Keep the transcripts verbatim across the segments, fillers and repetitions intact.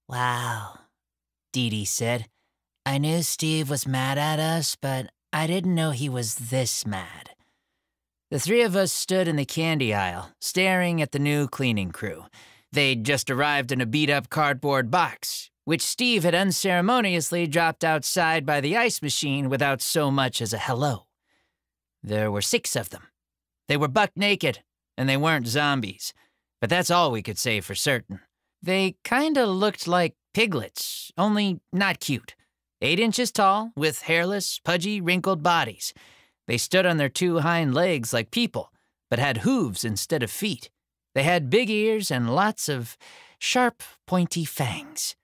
Wow, Dee Dee said. I knew Steve was mad at us, but I didn't know he was this mad. The three of us stood in the candy aisle, staring at the new cleaning crew. They'd just arrived in a beat-up cardboard box, which Steve had unceremoniously dropped outside by the ice machine without so much as a hello. There were six of them. They were buck naked, and they weren't zombies, but that's all we could say for certain. They kinda looked like piglets, only not cute. Eight inches tall, with hairless, pudgy, wrinkled bodies. They stood on their two hind legs like people, but had hooves instead of feet. They had big ears and lots of sharp, pointy fangs.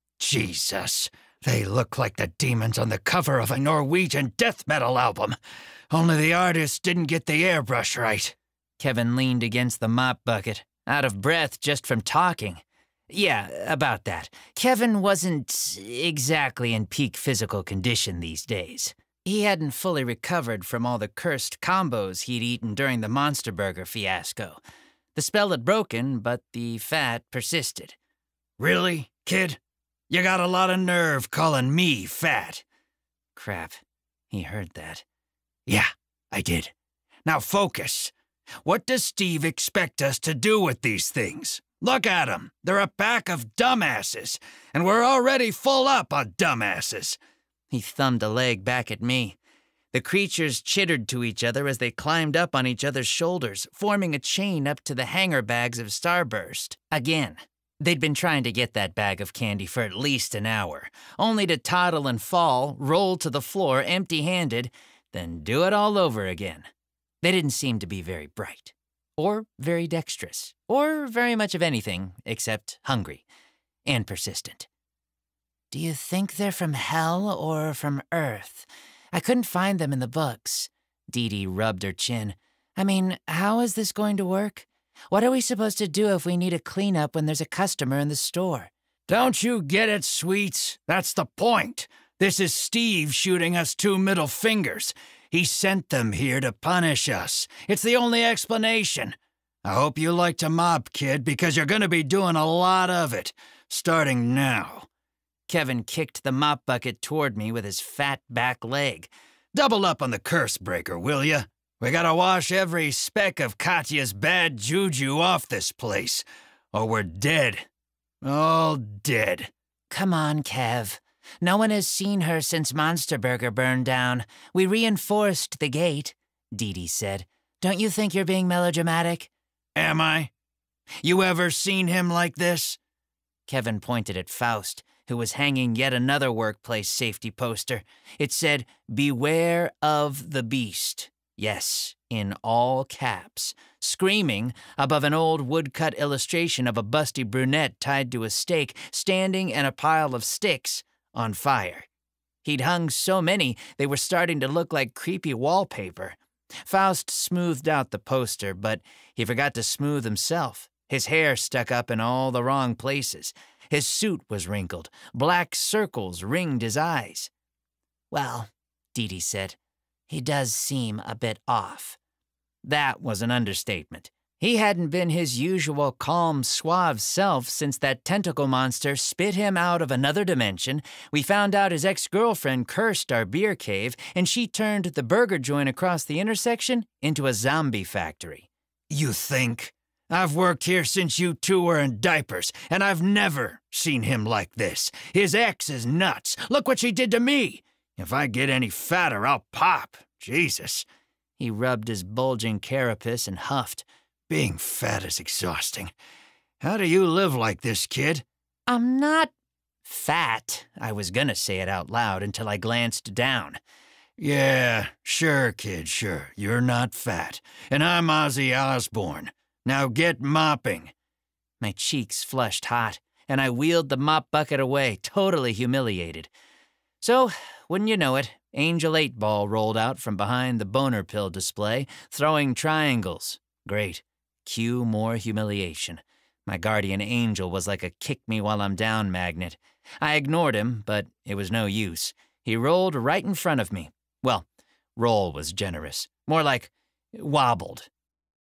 Jesus, they look like the demons on the cover of a Norwegian death metal album. Only the artist didn't get the airbrush right. Kevin leaned against the mop bucket, out of breath just from talking. Yeah, about that. Kevin wasn't exactly in peak physical condition these days. He hadn't fully recovered from all the cursed combos he'd eaten during the Monster Burger fiasco. The spell had broken, but the fat persisted. Really, kid? You got a lot of nerve calling me fat. Crap, he heard that. Yeah, I did. Now focus. What does Steve expect us to do with these things? Look at them. They're a pack of dumbasses, and we're already full up on dumbasses. He thumbed a leg back at me. The creatures chittered to each other as they climbed up on each other's shoulders, forming a chain up to the hanger bags of Starburst. Again. They'd been trying to get that bag of candy for at least an hour, only to toddle and fall, roll to the floor empty-handed, then do it all over again. They didn't seem to be very bright, or very dexterous, or very much of anything except hungry and persistent. Do you think they're from hell or from Earth? I couldn't find them in the books. Dee Dee rubbed her chin. I mean, how is this going to work? What are we supposed to do if we need a cleanup when there's a customer in the store? Don't you get it, sweets? That's the point. This is Steve shooting us two middle fingers. He sent them here to punish us. It's the only explanation. I hope you like to mop, kid, because you're going to be doing a lot of it, starting now. Kevin kicked the mop bucket toward me with his fat back leg. Double up on the curse breaker, will ya? We gotta wash every speck of Katya's bad juju off this place, or we're dead. All dead. Come on, Kev. No one has seen her since Monster Burger burned down. We reinforced the gate, Dee Dee said. Don't you think you're being melodramatic? Am I? You ever seen him like this? Kevin pointed at Faust, who was hanging yet another workplace safety poster. It said, "Beware of the beast." Yes, in all caps, screaming above an old woodcut illustration of a busty brunette tied to a stake, standing in a pile of sticks on fire. He'd hung so many they were starting to look like creepy wallpaper. Faust smoothed out the poster, but he forgot to smooth himself. His hair stuck up in all the wrong places. His suit was wrinkled. Black circles ringed his eyes. Well, Dee Dee said, he does seem a bit off. That was an understatement. He hadn't been his usual calm, suave self since that tentacle monster spit him out of another dimension. We found out his ex-girlfriend cursed our beer cave, and she turned the burger joint across the intersection into a zombie factory. You think? I've worked here since you two were in diapers, and I've never seen him like this. His ex is nuts. Look what she did to me. If I get any fatter, I'll pop. Jesus. He rubbed his bulging carapace and huffed. Being fat is exhausting. How do you live like this, kid? I'm not fat. I was gonna say it out loud until I glanced down. Yeah, sure, kid, sure. You're not fat. And I'm Ozzy Osbourne. Now get mopping. My cheeks flushed hot, and I wheeled the mop bucket away, totally humiliated. So, wouldn't you know it, Angel eight Ball rolled out from behind the boner pill display, throwing triangles. Great. Cue more humiliation. My guardian angel was like a kick-me-while-I'm-down magnet. I ignored him, but it was no use. He rolled right in front of me. Well, roll was generous. More like wobbled